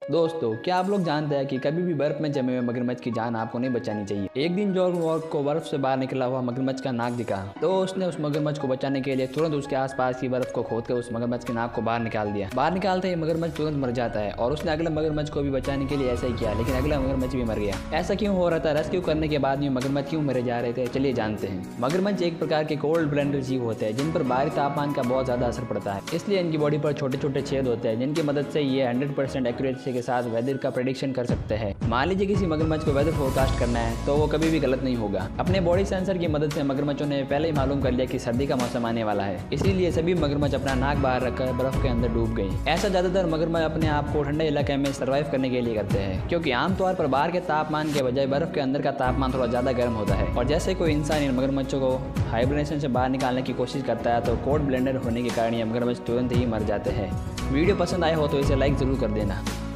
दोस्तों, क्या आप लोग जानते हैं कि कभी भी बर्फ में जमे हुए मगरमच्छ की जान आपको नहीं बचानी चाहिए। एक दिन जॉन वॉक को बर्फ से बाहर निकला हुआ मगरमच्छ का नाक दिखा, तो उसने उस मगरमच्छ को बचाने के लिए तुरंत उसके आसपास की बर्फ को खोदकर उस मगरमच्छ के नाक को बाहर निकाल दिया। बाहर निकालते ही मगरमच्छ तुरंत मर जाता है और उसने अगले मगरमच्छ को भी बचाने के लिए ऐसा ही किया, लेकिन अगला मगरमच्छ भी मर गया। ऐसा क्यों हो रहा था? रेस्क्यू करने के बाद में मगरमच्छ क्यों मरे जा रहे थे, चलिए जानते हैं। मगरमच्छ एक प्रकार के कोल्ड ब्लडर जीव होते हैं जिन पर बाहरी तापमान का बहुत ज्यादा असर पड़ता है, इसलिए इनकी बॉडी पर छोटे छोटे छेद होते हैं जिनकी मदद से ये 100% एक्यूरेसी के साथ वेदर का प्रेडिक्शन कर सकते हैं। मान लीजिए किसी मगरमच्छ को वेदर फोरकास्ट करना है तो वो कभी भी गलत नहीं होगा। अपने बॉडी सेंसर की मदद से मगरमच्छों ने पहले ही मालूम कर लिया कि सर्दी का मौसम आने वाला है, इसीलिए सभी मगरमच्छ अपना नाक बाहर रखकर बर्फ के अंदर डूब गए। ऐसा ज्यादातर मगरमच्छ अपने आप को ठंडे इलाके में सर्वाइव करने के लिए करते हैं, क्योंकि आमतौर पर बाहर के तापमान के बजाय बर्फ के अंदर का तापमान थोड़ा ज्यादा गर्म होता है। और जैसे कोई इंसान इन मगरमच्छों को हाइबरनेशन से बाहर निकालने की कोशिश करता है तो कोल्ड ब्लेंडर होने के कारण ये मगरमच्छ तुरंत ही मर जाते हैं। वीडियो पसंद आया हो तो इसे लाइक जरूर कर देना।